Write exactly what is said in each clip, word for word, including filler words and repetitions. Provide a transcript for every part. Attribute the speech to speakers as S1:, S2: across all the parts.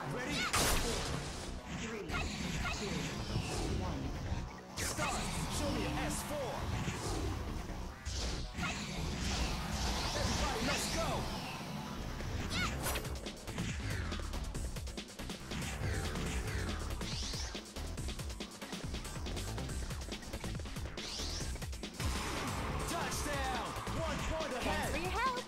S1: Ready?
S2: Four, three, two, one.
S1: Start! Show me an S four! Everybody, let's go! Touchdown! One point
S3: Thanks
S1: ahead!
S3: for your help.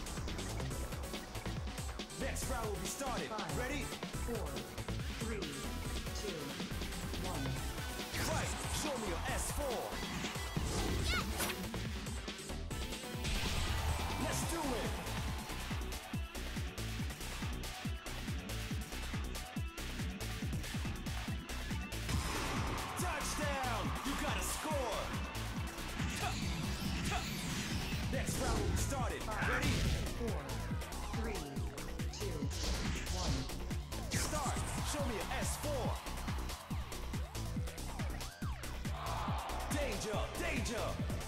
S1: Next round will be started.
S2: Five.
S1: Ready?
S2: Four, three, two, one.
S1: Right! Show me your S four! Let's do it! Touchdown! You gotta score! Next round will be started. Ready?
S2: Four, three, two, one.
S1: Start! Show me your S four! Danger! Danger!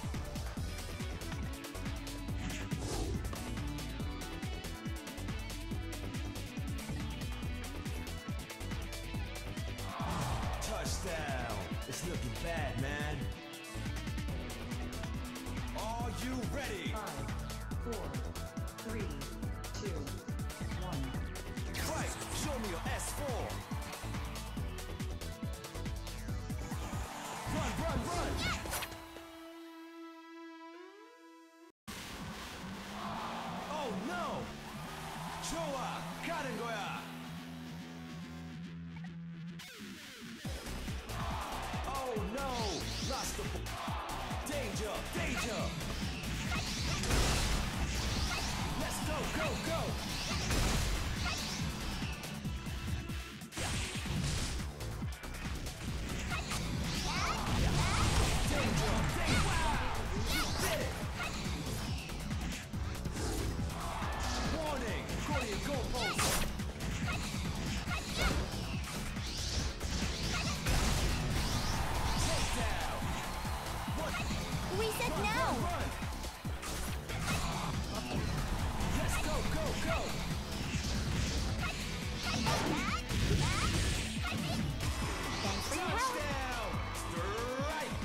S1: Touchdown! It's looking bad, man. Are you ready?
S2: Five, four, three, two, one.
S1: Right! Show me your S four! Run, run, run! Oh no! 좋아! 가는 거야! Oh no! Lost the ball! Danger! Danger! Let's go, go, go! Danger! Danger! Wow! You did it! Warning! Go to your goalpost! Takedown! What?
S3: We said
S1: Run,
S3: no.
S1: run, run! Let's go, go, go!
S3: Thanks for your help.
S1: Touchdown! Strike!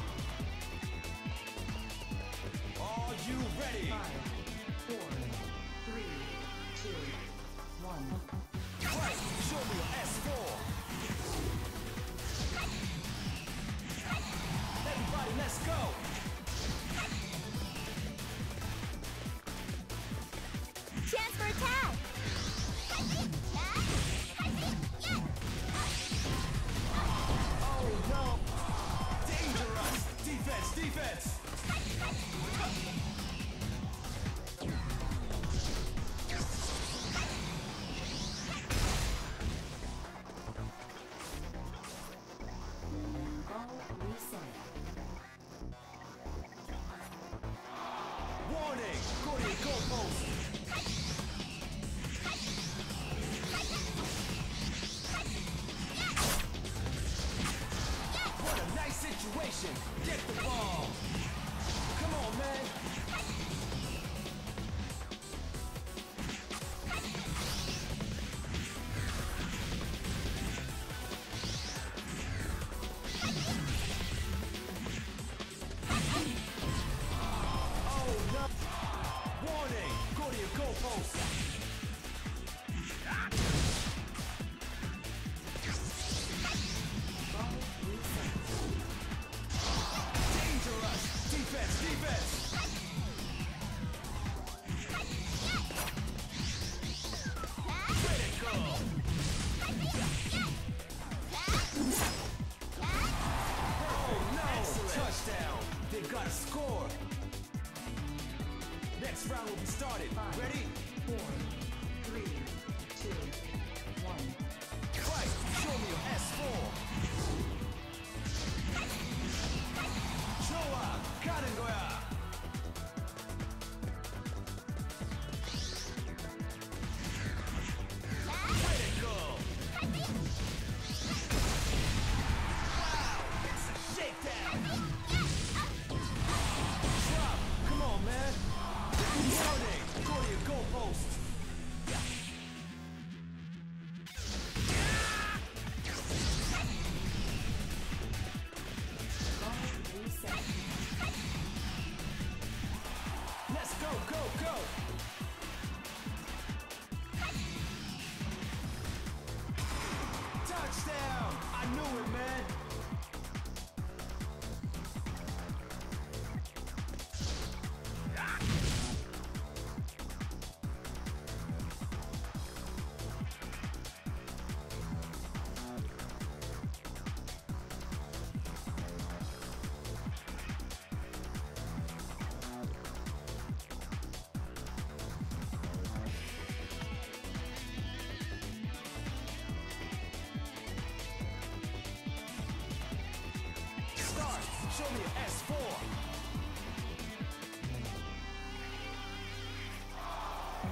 S1: Are you ready?
S2: Five, four, three, two, one.
S1: Right! Show me your S four! Everybody, let's go!
S3: Chance for attack.
S1: Oh no! Dangerous! Defense, defense!
S2: All reset.
S1: Warning! Go to your goalpost! What a nice situation! Get the ball! Come on, man! Oh no! Warning! Go to your goalpost!
S2: All reset.
S1: Dangerous! Defense, defense! Critical! Oh no! Touchdown! They've got to score! Next round will be started.
S2: Five,
S1: Ready?
S2: four, three, two, one.
S1: Right! Show me your S four! 좋아! 가는 거야! Critical! Wow! It's a shakedown! Drop! Come on, man! Warning! Go to your goal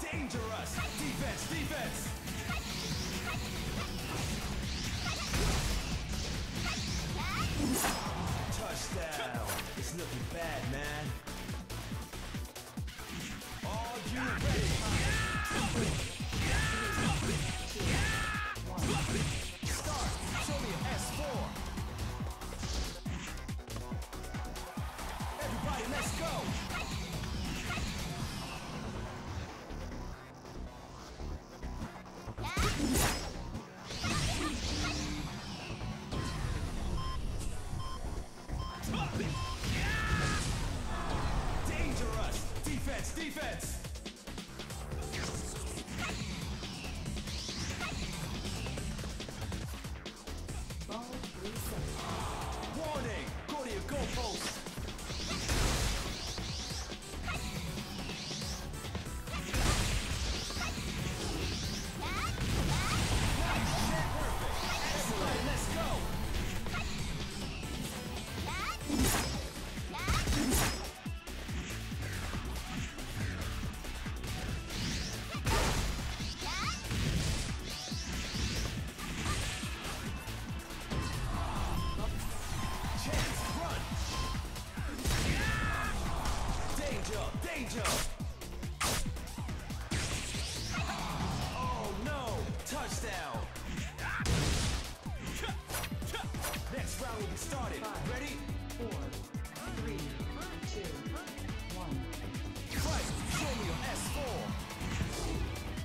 S1: Dangerous! Defense, defense! Touchdown! It's looking bad, man. Are you ready? Start! Show me an S four! Everybody, let's go! Dangerous! Defense, defense!
S2: Ball reset.
S1: Warning! Go to your goalpost! Everybody, let's go! Chance, run! Danger, danger! Oh no! Touchdown! Next round will be started.
S2: Five.
S1: Ready?
S2: Four, three, two, one.
S1: Fight! Show me your S four!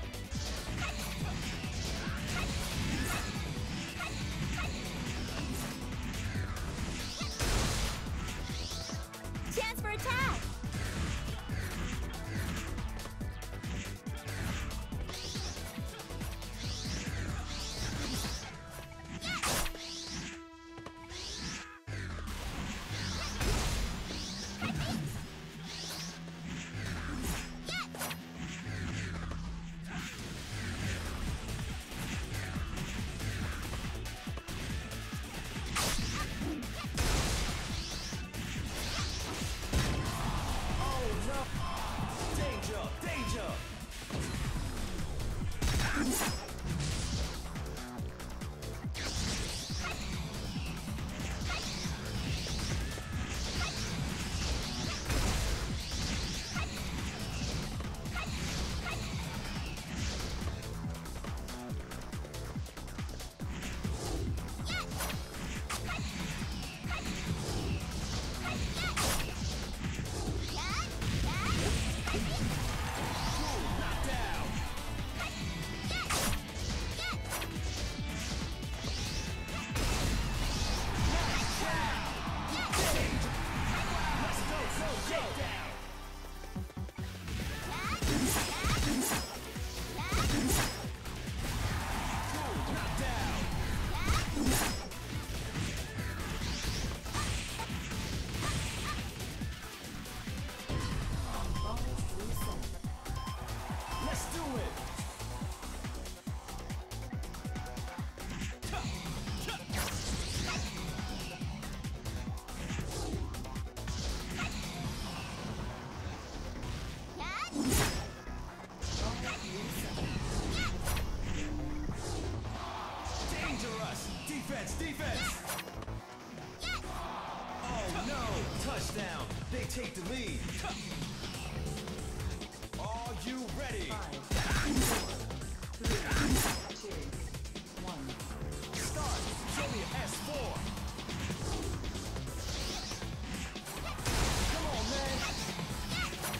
S3: Chance for attack.
S1: Oh no! Danger, danger! Knocked down! Let's go, go, go! Knocked down!
S2: Ball reset.
S1: Let's do it! Dangerous! Defense, defense! Oh no! Touchdown! They take the lead! Are you ready?
S2: Five, four, three, two, one.
S1: Start! Show me an S four! Come on, man!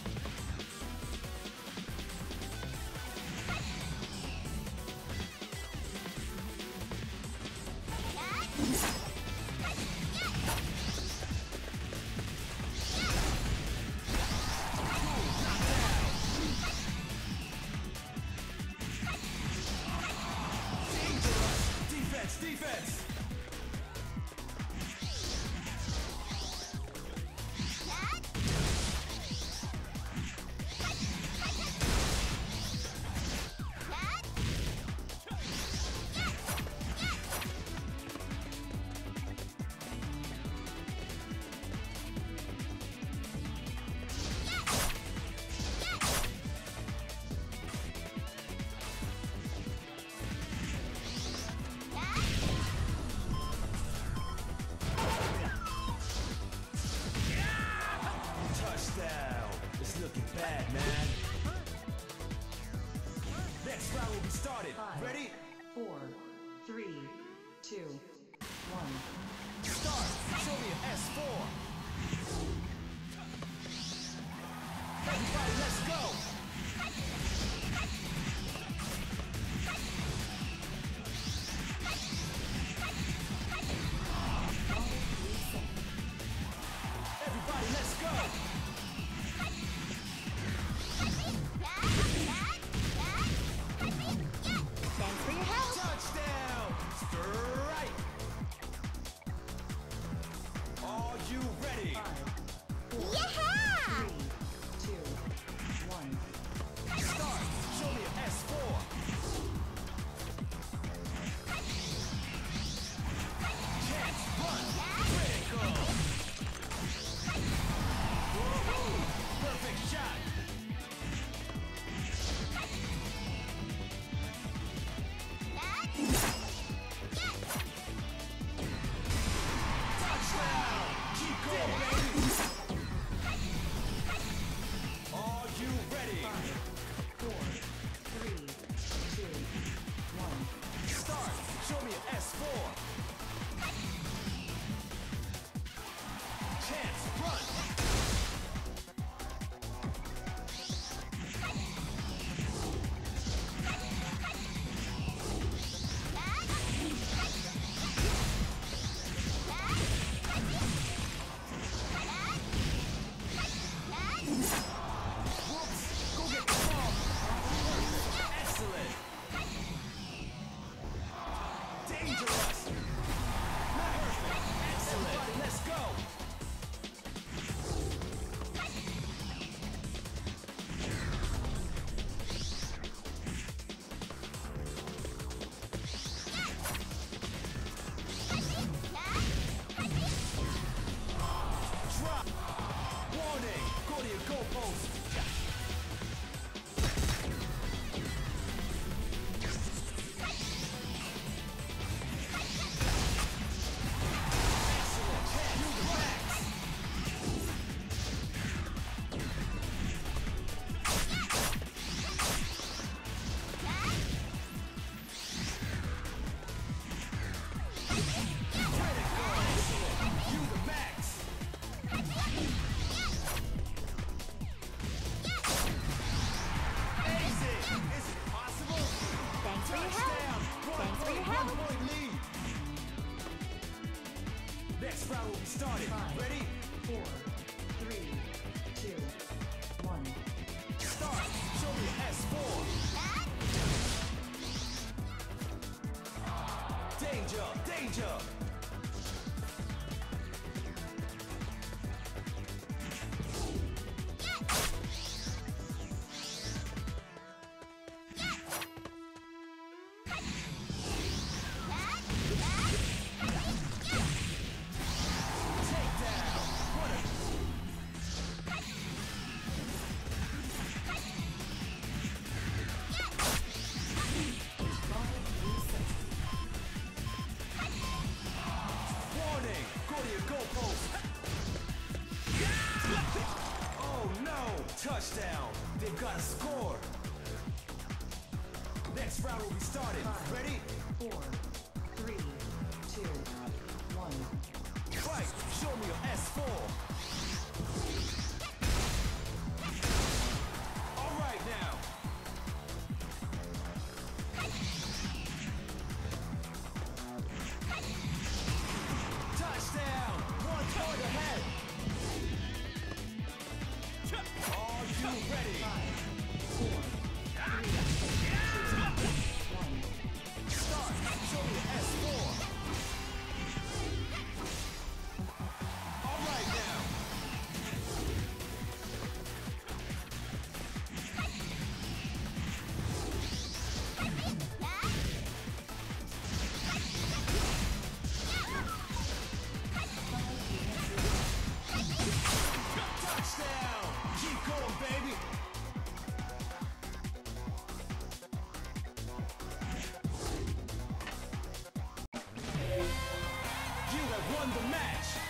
S1: Next round will be started.
S2: Five,
S1: Ready?
S2: four, three, two, one.
S1: Start. Show me an S four. Everybody, let's go. Everybody, let's go.
S3: Thanks for your help.
S1: Touchdown. Strike. Are you ready?
S2: Five, four,
S3: Yeah!
S2: three, two, one.
S1: Start. Show me an S four. Chance. Run. Critical. Woohoo. Perfect shot. Touchdown. Keep going, baby. Are you ready?
S2: Five, four, three, two, one.
S1: Start. Show me an S four. Chance. Run. Whoops. Go get the ball. Excellent. Dangerous. Perfect. Excellent. Let's go. Drop. Warning. Go to your goalpost. Excellent. You the max. Critical. Excellent. You the max. Easy. Is it possible?
S3: Thanks for your
S1: Touchdown.
S3: help.
S1: One
S3: Thanks for
S1: point,
S3: your
S1: one
S3: help.
S1: point lead. Next round will be started.
S2: Five.
S1: Ready?
S2: Four, three, two, one.
S1: Start. Show me an S four. Danger, danger. Takedown. What a warning. Go to your goalpost. Oh no. Touchdown. They've got a score. Next round will be started. Ready?
S2: Four, three, two, one.
S1: Fight. Show me your S four. All right now. Touchdown. One point ahead. Are you ready?
S2: Five, four, three, two, one.
S1: Start. Show me your S four. All right now. Touchdown. Keep going, baby. You have won the match.